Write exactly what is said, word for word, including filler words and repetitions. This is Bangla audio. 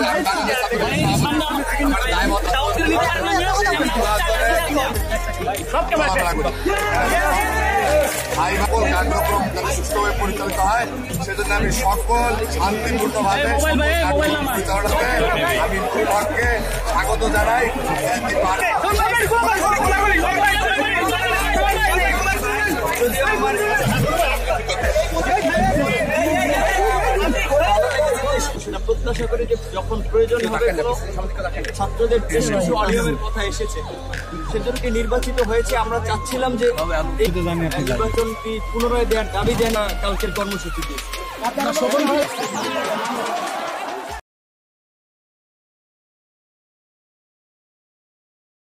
আইনগত কার্যক্রম যাতে সুষ্ঠুভাবে পরিচালিত হয় সেজন্য আমি সকল শান্তিপূর্ণভাবে আমি বিভাগকে স্বাগত জানাই। সেটা প্রত্যাশা করি যে যখন প্রয়োজন হবে ছাত্রদের বেশ কিছু অনিয়মের কথা এসেছে সেজন্য নির্বাচিত হয়েছে। আমরা চাচ্ছিলাম যে নির্বাচনটি পুনরায় দেওয়ার দাবি দেয় না কালকের কর্মসূচি দিয়ে।